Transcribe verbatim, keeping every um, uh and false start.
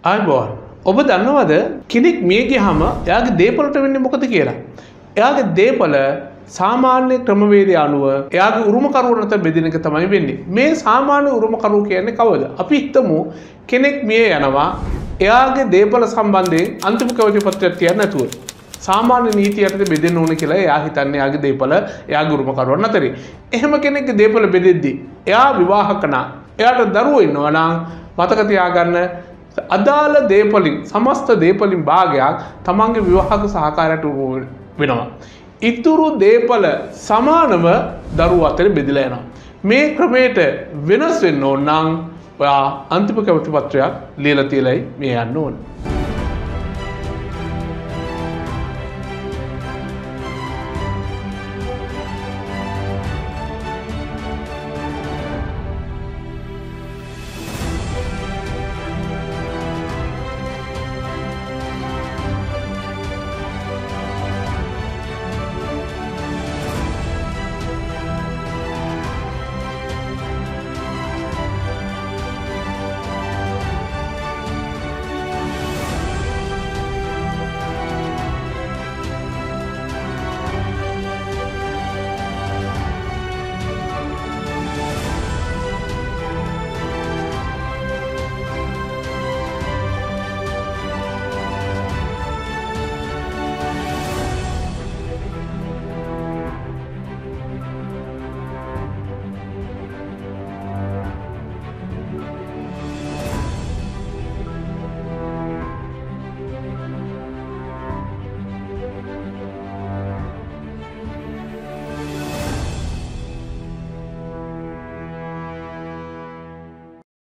ආයිබෝන් ඔබ දන්නවද කෙනෙක් මිය ගියාම එයාගේ දේපලට වෙන්නේ මොකද කියලා? එයාගේ දේපල සාමාන්‍ය ක්‍රමවේදය අනුව එයාගේ උරුමකරුවන් අතර බෙදෙන එක තමයි වෙන්නේ. මේ සාමාන්‍ය උරුමකරුවෝ කියන්නේ කවුද? අපි හිතමු කෙනෙක් මිය යනවා එයාගේ දේපල සම්බන්ධයෙන් අන්තිම කැමැති පත්‍රයක් තියන්න නැතුව. සාමාන්‍ය නීතිය යටතේ බෙදෙන්න ඕන කියලා එයා හිතන්නේ එයාගේ දේපල එයාගේ උරුමකරුවන් අතරේ. එහෙම කෙනෙක්ගේ දේපල බෙදෙද්දී එයා විවාහක නා එයාට දරුවෝ ඉන්නවා නම් මතක තියාගන්න අදාළ දේපලින් සමස්ත දේපලින් භාගයක් තමන්ගේ විවාහක සහකාරයට වෙනවා. ඉතුරු දේපල සමානව දරුවෝ අතර බෙදලා යනවා. මේ ක්‍රමයට වෙනස් වෙන්න ඕන නම් ඔයා අන්තිම කැමැති පත්‍රයක් ලියලා තියලයි මේ යන්න ඕන.